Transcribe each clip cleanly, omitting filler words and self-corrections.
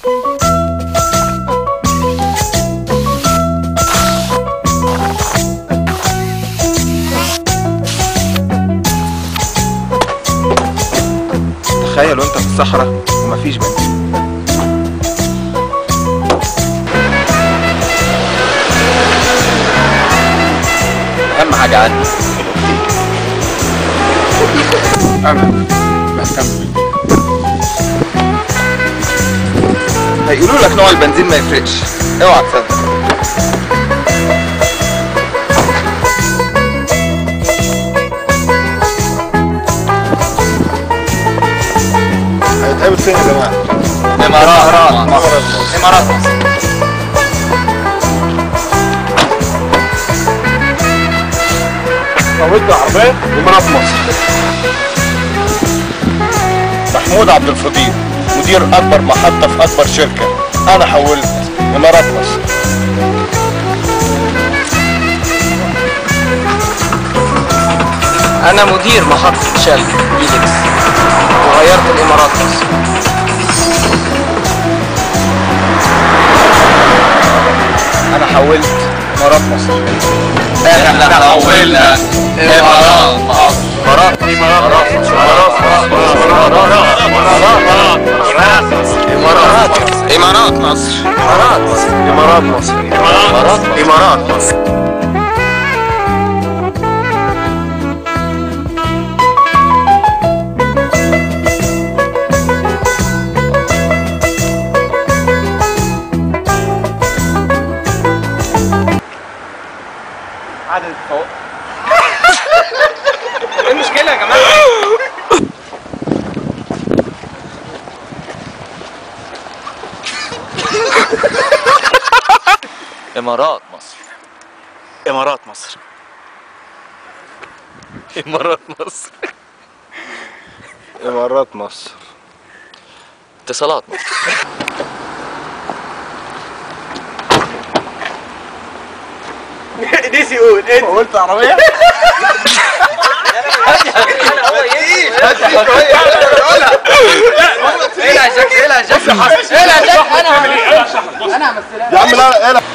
تخيل وانت في الصحراء ومفيش بنزين. اهم حاجة عندي انا بهتم بيك. هيقولوا لك نوع البنزين ما يفرقش، اوعى تصدق. هيتقابل فين يا جماعة؟ إمارات مصر. إمارات مصر. طويت العربية إمارات مصر. محمود عبد الفضيل، مدير أكبر محطة في أكبر شركة. أنا حولت إمارات مصر. أنا مدير محطة شل فيليكس وغيرت الإمارات مصر. أنا حولت إمارات مصر. احنا حولنا إمارات مصر. إمارات إمارات مصر. إمارات مصر. إمارات مصر. عدد الفوق. ايه المشكلة يا جماعة؟ إمارات مصر. إمارات مصر. إمارات مصر. إمارات مصر. اتصالات مصر. دي سي قول ايه؟ قلت عربية؟ انا همثلها يا عم لا لا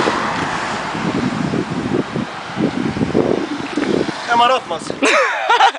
إمارات مصر.